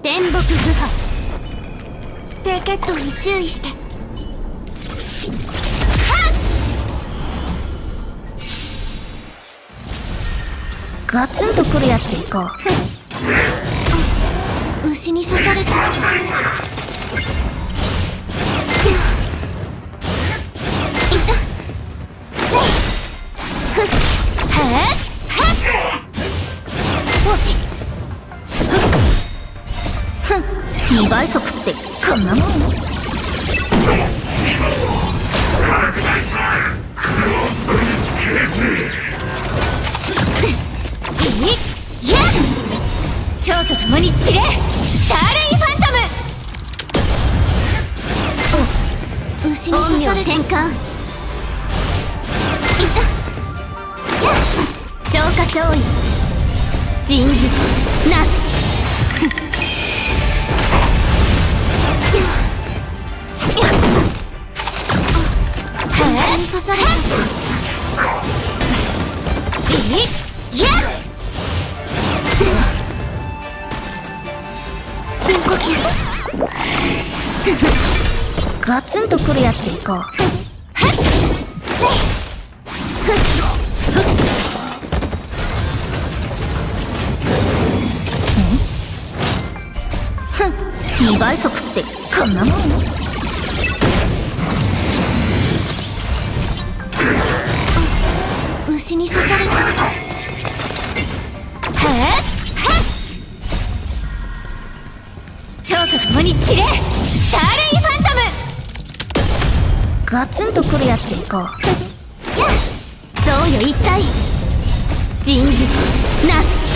天木不破。低血糖に注意して。 ガツンとくるやつでいこう。虫に刺されちゃった。 2倍速ってこんなもん。 蝶と共に散れ、スターレイファントム。虫に刺され転換。消化勝利、人事なす。虫に刺されちゃった。深呼吸。 ガツンとくるやつでいこう。2倍速ってこんなもん。 虫に刺されちゃった。蝶と共に散れ、スターレイファントム。 ガツンとくるやつでいこう。 そうよ、一体人事なす。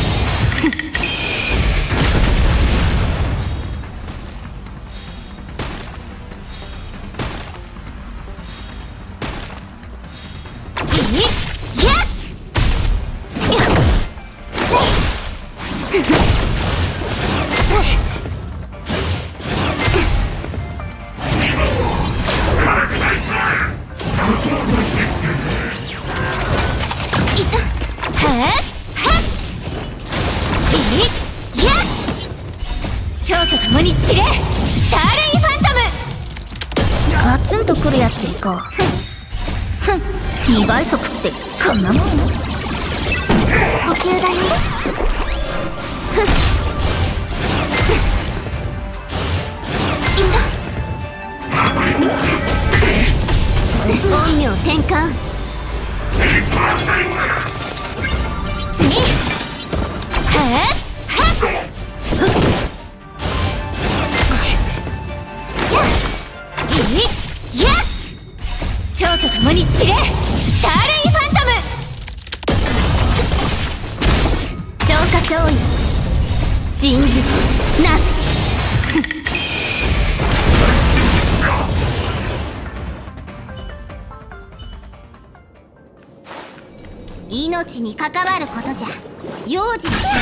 蝶と共に散れ、スターレイファントム。 ガツンとくるやつでいこう。2倍速ってこんなもん。 補給だよ。死を転換。次。蝶と共に散れ、スターレイファントム。消化勝利、人事なす。命に関わることじゃ用心せ。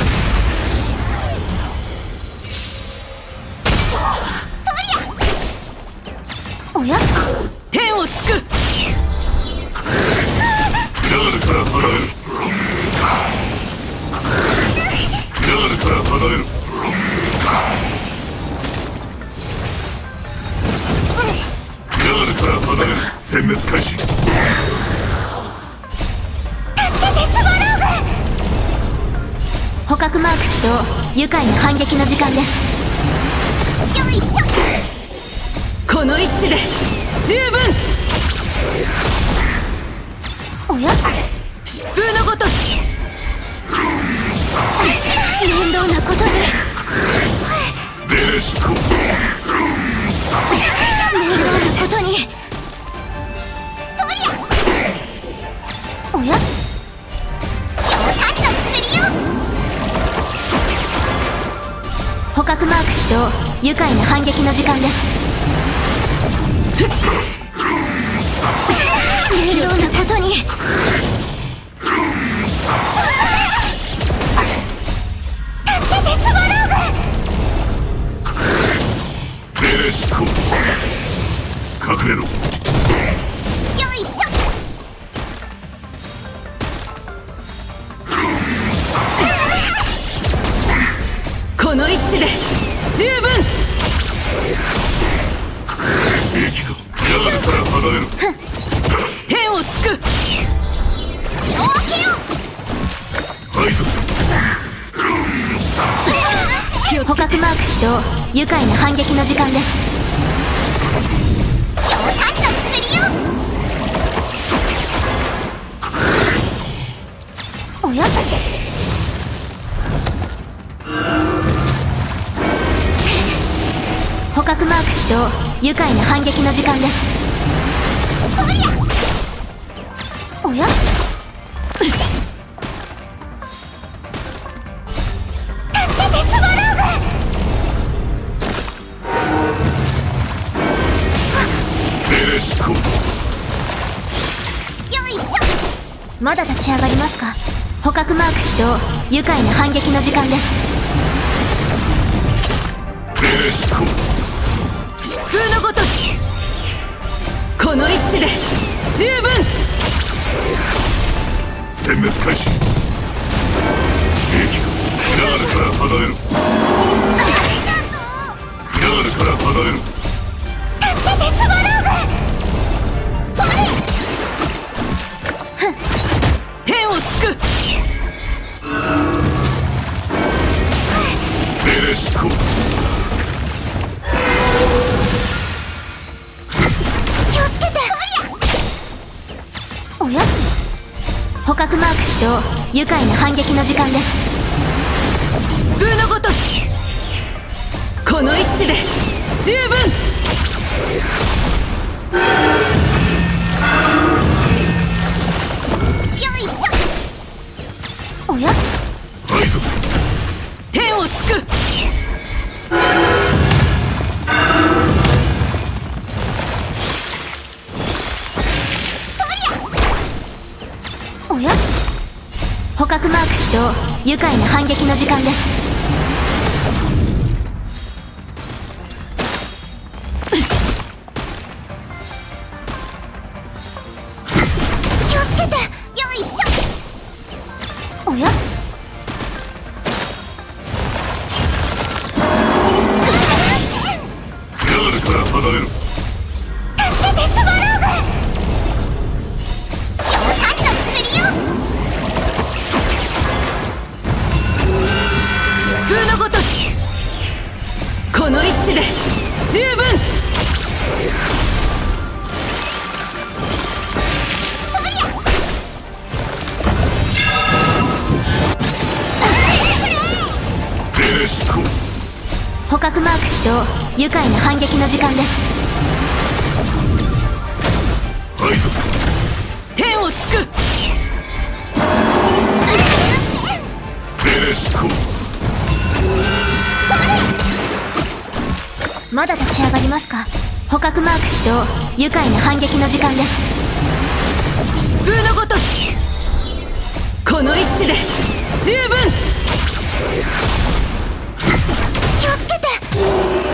おや、 天をつく。 ガードから離れる。ガードから離れる。ガードから離れる。殲滅開始。 捕獲マーク起動。愉快な反撃の時間です。よいしょ。この一種で十分。 おや、 疾風のごとし。 面倒なことに。 ベレシコ。 面倒なことに。おや、捕獲マーク起動。愉快な反撃の時間です。面倒なことに。助けて、スワローグ。 ベレシコ。隠れろ。 よいしょ。 この一種で十分。 息がガールから離れる。 天をつく。 血を分けよ排除する。 捕獲マーク起動。愉快な反撃の時間です。強炭の薬よ。おや捕獲マーク起動。愉快な反撃の時間です。そりゃおや助けてスワローエレシコ。 グ。よいしょ。まだ立ち上がりますか。捕獲マーク起動。愉快な反撃の時間です。 エレシコ。 風のごとし。この一矢で十分。 殲滅開始。兵器がガールから離れる。ガールから離れる。 助けてスワローグ。 天をつく。 エレシコ。 気をつけて。おや捕獲マーク起動。愉快な反撃の時間です。 風のごとし。この一矢で十分。 よいしょ。おや排除する。 天をつく。 おや捕獲マーク起動。愉快な反撃の時間です。気をつけて。よいしょ。おやガールから離れる。 助けてスワローグ。強炭の薬よ。 風のごとし。この一矢で十分。 エレシコ。 捕獲マーク起動。愉快な反撃の時間です。 排除する。 天をつく。 エレシコ。 まだ立ち上がりますか。捕獲マーク起動。愉快な反撃の時間です。 風のごとし。この一矢で十分。 気をつけて。